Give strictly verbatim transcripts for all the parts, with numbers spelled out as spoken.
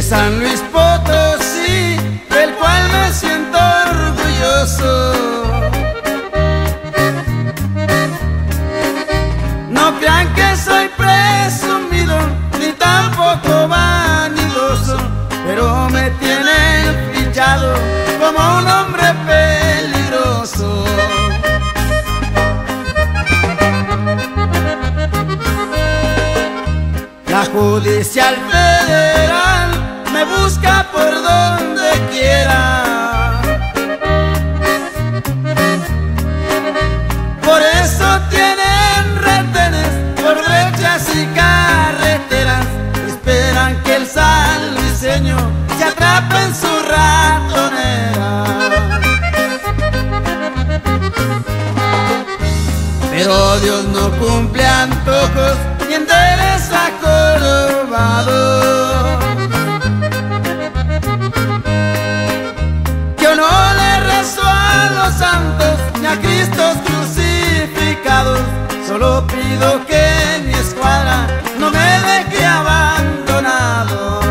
San Luis Potosí, del cual me siento orgulloso. No crean que soy presumido, ni tampoco vanidoso, pero me tienen fichado como un hombre peligroso. La Judicial Federal me busca por donde quiera. Por eso tienen retenes por brechas y carreteras. Esperan que el sanluiseño se atrape en su ratonera. Pero Dios no cumple antojos ni endereza jorobado. Yo no le rezo a los santos ni a Cristos crucificados. Solo pido que mi escuadra no me deje abandonado.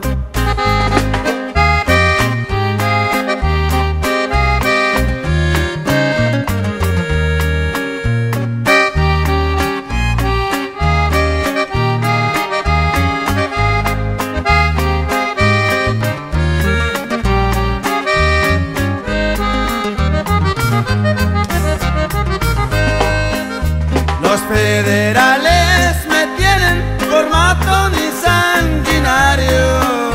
Los federales me tienen por matón y sanguinario,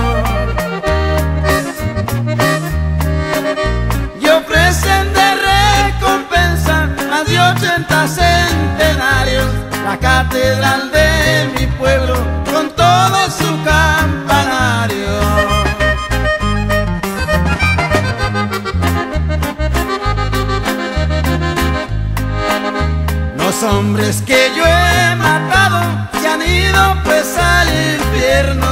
y ofrecen de recompensa más de ochenta centenarios. La catedral de mi pueblo con todo su campanario. Los hombres que yo he matado se han ido pues al infierno.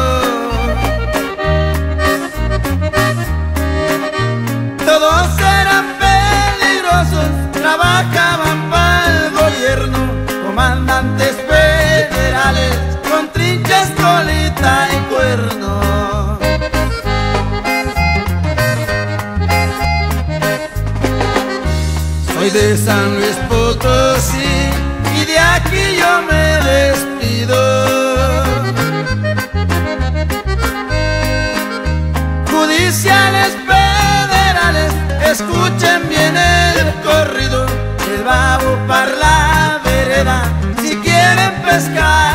Todos eran peligrosos, trabajaban para el gobierno, comandantes federales con trinchas, colita y cuerno. Soy de San Luis Potosí y de aquí yo me despido. Judiciales federales, escuchen bien el corrido. El babo para la vereda si quieren pescar.